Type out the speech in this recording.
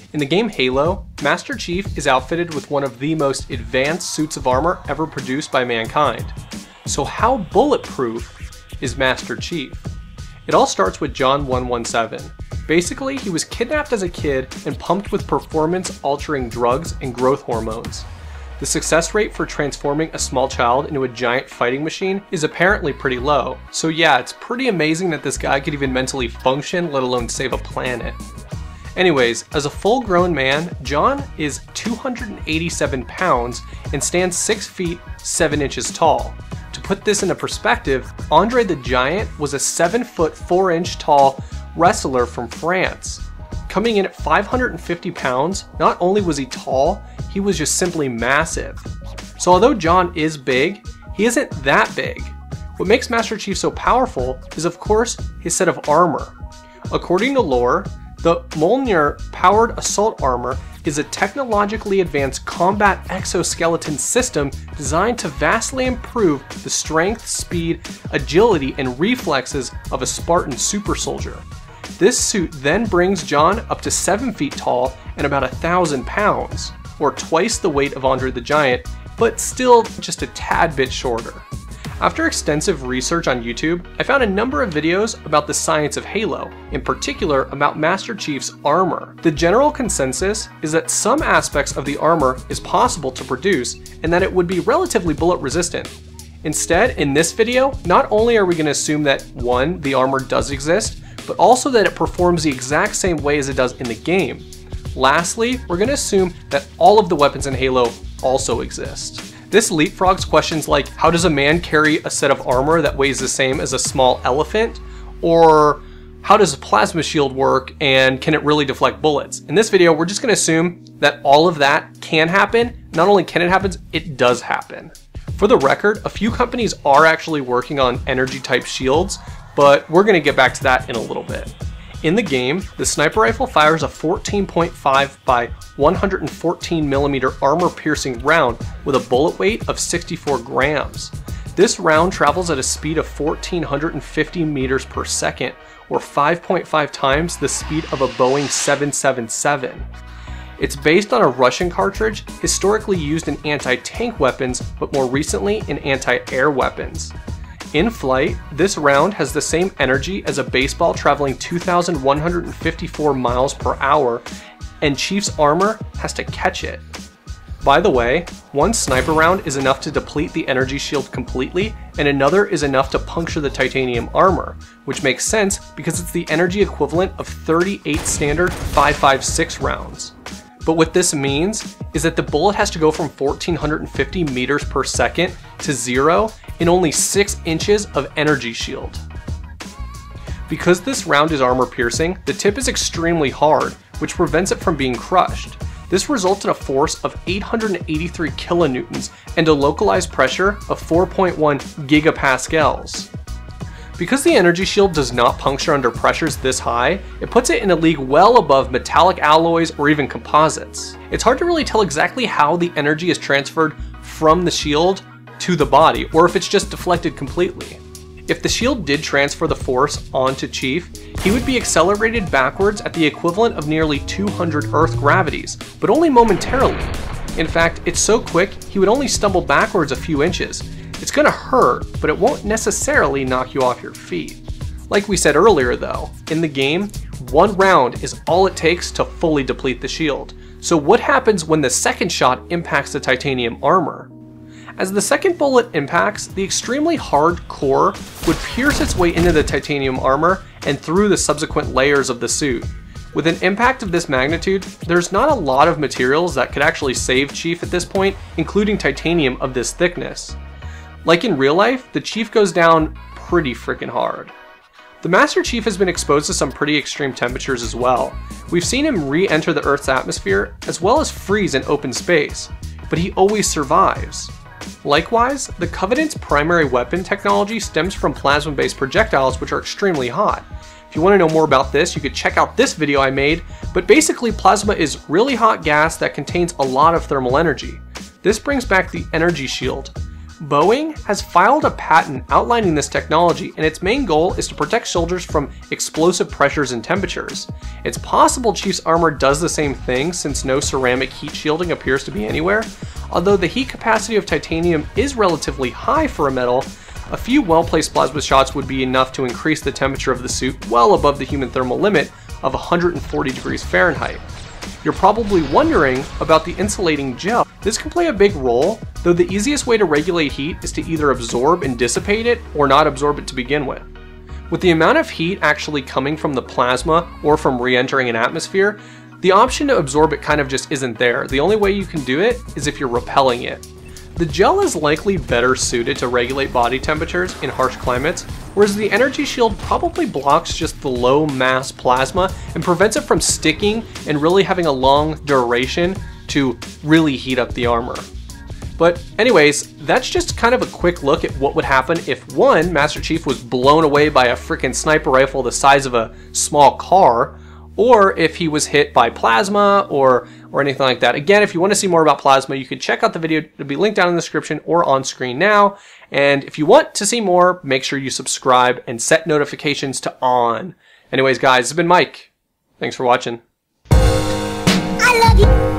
In the game Halo, Master Chief is outfitted with one of the most advanced suits of armor ever produced by mankind. So how bulletproof is Master Chief? It all starts with John 117. Basically, he was kidnapped as a kid and pumped with performance-altering drugs and growth hormones. The success rate for transforming a small child into a giant fighting machine is apparently pretty low. So yeah, it's pretty amazing that this guy could even mentally function, let alone save a planet. Anyways, as a full-grown man, John is 287 pounds and stands 6 feet 7 inches tall. To put this into perspective, Andre the Giant was a 7 foot 4 inch tall wrestler from France. Coming in at 550 pounds, not only was he tall, he was just simply massive. So although John is big, he isn't that big. What makes Master Chief so powerful is of course his set of armor. According to lore, the MJOLNIR powered assault armor is a technologically advanced combat exoskeleton system designed to vastly improve the strength, speed, agility, and reflexes of a Spartan super soldier. This suit then brings John up to 7 feet tall and about 1,000 pounds, or twice the weight of Andre the Giant, but still just a tad bit shorter. After extensive research on YouTube, I found a number of videos about the science of Halo, in particular about Master Chief's armor. The general consensus is that some aspects of the armor is possible to produce and that it would be relatively bullet resistant. Instead, in this video, not only are we going to assume that 1, the armor does exist, but also that it performs the exact same way as it does in the game. Lastly, we're going to assume that all of the weapons in Halo also exist. This leapfrogs questions like, how does a man carry a set of armor that weighs the same as a small elephant? Or how does a plasma shield work and can it really deflect bullets? In this video, we're just going to assume that all of that can happen. Not only can it happen, it does happen. For the record, a few companies are actually working on energy type shields, but we're going to get back to that in a little bit. In the game, the sniper rifle fires a 14.5 by 114mm armor-piercing round with a bullet weight of 64 grams. This round travels at a speed of 1,450 meters per second, or 5.5 times the speed of a Boeing 777. It's based on a Russian cartridge historically used in anti-tank weapons, but more recently in anti-air weapons. In flight, this round has the same energy as a baseball traveling 2,154 miles per hour, and Chief's armor has to catch it. By the way, one sniper round is enough to deplete the energy shield completely, and another is enough to puncture the titanium armor, which makes sense because it's the energy equivalent of 38 standard 5.56 rounds. But what this means is that the bullet has to go from 1,450 meters per second to 0 in only 6 inches of energy shield. Because this round is armor piercing, the tip is extremely hard, which prevents it from being crushed. This results in a force of 883 kilonewtons and a localized pressure of 4.1 gigapascals. Because the energy shield does not puncture under pressures this high, it puts it in a league well above metallic alloys or even composites. It's hard to really tell exactly how the energy is transferred from the shield to the body, or if it's just deflected completely. If the shield did transfer the force onto Chief, he would be accelerated backwards at the equivalent of nearly 200 Earth gravities, but only momentarily. In fact, it's so quick he would only stumble backwards a few inches. It's gonna hurt, but it won't necessarily knock you off your feet. Like we said earlier though, in the game, 1 round is all it takes to fully deplete the shield. So what happens when the second shot impacts the titanium armor? As the second bullet impacts, the extremely hard core would pierce its way into the titanium armor and through the subsequent layers of the suit. With an impact of this magnitude, there's not a lot of materials that could actually save Chief at this point, including titanium of this thickness. Like in real life, the Chief goes down pretty freaking hard. The Master Chief has been exposed to some pretty extreme temperatures as well. We've seen him re-enter the Earth's atmosphere, as well as freeze in open space, but he always survives. Likewise, the Covenant's primary weapon technology stems from plasma-based projectiles, which are extremely hot. If you want to know more about this, you could check out this video I made, but basically plasma is really hot gas that contains a lot of thermal energy. This brings back the energy shield. Boeing has filed a patent outlining this technology, and its main goal is to protect soldiers from explosive pressures and temperatures. It's possible Chief's armor does the same thing since no ceramic heat shielding appears to be anywhere. Although the heat capacity of titanium is relatively high for a metal, a few well-placed plasma shots would be enough to increase the temperature of the suit well above the human thermal limit of 140 degrees Fahrenheit. You're probably wondering about the insulating gel. This can play a big role, though the easiest way to regulate heat is to either absorb and dissipate it or not absorb it to begin with. With the amount of heat actually coming from the plasma or from re-entering an atmosphere, the option to absorb it kind of just isn't there. The only way you can do it is if you're repelling it. The gel is likely better suited to regulate body temperatures in harsh climates, whereas the energy shield probably blocks just the low mass plasma and prevents it from sticking and really having a long duration to really heat up the armor. But anyways, that's just kind of a quick look at what would happen if one, Master Chief was blown away by a freaking sniper rifle the size of a small car, or if he was hit by plasma or anything like that. Again, if you want to see more about plasma, you can check out the video. It'll be linked down in the description or on screen now. And if you want to see more, make sure you subscribe and set notifications to on. Anyways, guys, this has been Mike. Thanks for watching. I love you.